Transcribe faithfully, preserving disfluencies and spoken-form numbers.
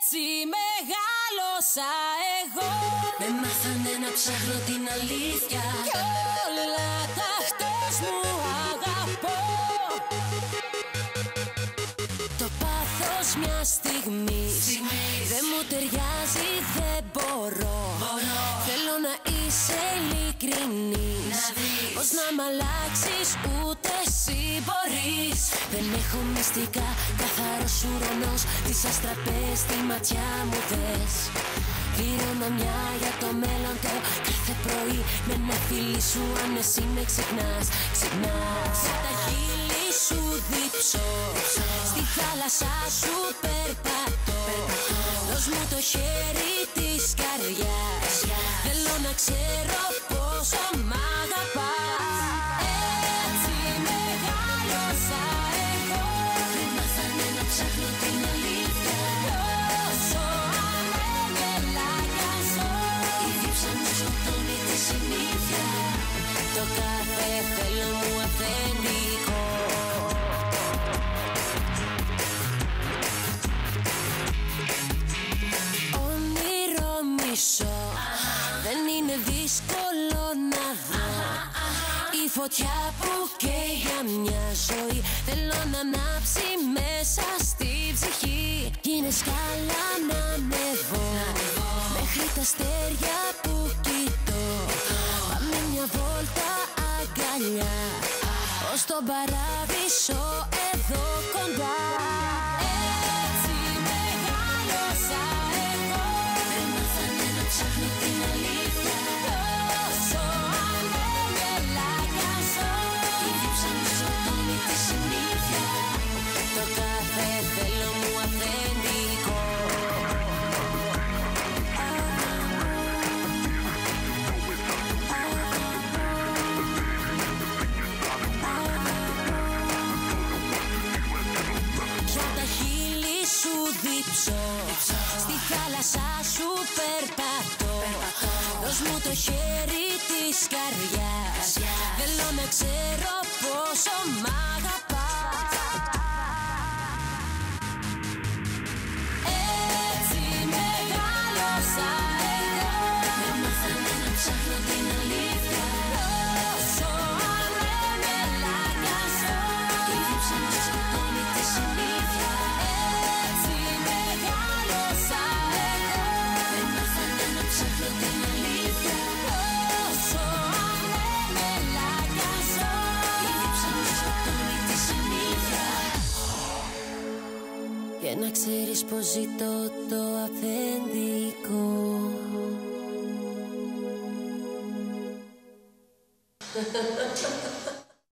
Έτσι μεγάλωσα εγώ. Με μάθανε να ψάχνω την αλήθεια κι όλα τα χτες μου αγαπώ. Το πάθος μια στιγμή δεν μου ταιριάζει, δεν μπορώ. Μπορώ. Θέλω να είσαι ειλικρινής, πως να μ' αλλάξεις ούτε εσύ μπορείς. Δεν έχω μυστικά, καθαρός ουρανός, τις αστραπές στη ματιά μου δες. Πλήρωνα μια για το μέλλον το κάθε πρωί, με ένα φίλι σου αν εσύ με ξεχνάς. Ξεχνάς. Για τα χείλη σου δίψω, στη θάλασσα σου περπατώ. Δώσ' μου το χέρι της καρδιάς, θέλω να ξέρω πόσο μ' αγαπάς. Έτσι μεγάλωσα εγώ. Με μάθανε να ψάχνω την αλήθεια Όσο ανέμελα ζω, η δίψα μου σκοτώνει τη συνήθεια. το κάθε θέλω μου αυθεντικό. Όνειρο μισό, δεν είναι δύσκολο να δω. Η φωτιά που καίει για μια ζωή, θέλω να ανάψει μέσα στη ψυχή. Κι είναι σκάλα να ανεβώ, μέχρι τα αστέρια που κοιτώ. Πάμε μια βόλτα αγκαλιά, ως τον παράδεισο εδώ κοντά. Έτσι μεγάλωσα εγώ. Με μάθανε να ψάχνω την αλήθεια Όσο ανέμελα ζω, η δίψα μου σκοτώνει τη συνήθεια. το κάθε θέλω μου αυθεντικό. Για τα χείλη σου δίψω, στη θάλασσα σου περπατώ. Δώσ' μου το χέρι της καρδιάς, θέλω να ξέρω πόσο μ' αγαπάς. Έτσι μεγάλωσα εγώ. Με μάθανε να ψάχνω την αλήθεια Όσο ανέμελα ζω, η δίψα μου σκοτώνει τη συνήθεια. έτσι μεγάλωσα εγώ. Με μάθανε να ψάχνω την αλήθεια Όσο ανέμελα ζω, η δίψα μου σκοτώνει τη συνήθεια. και να ξέρεις πως ζητώ το αυθεντικό.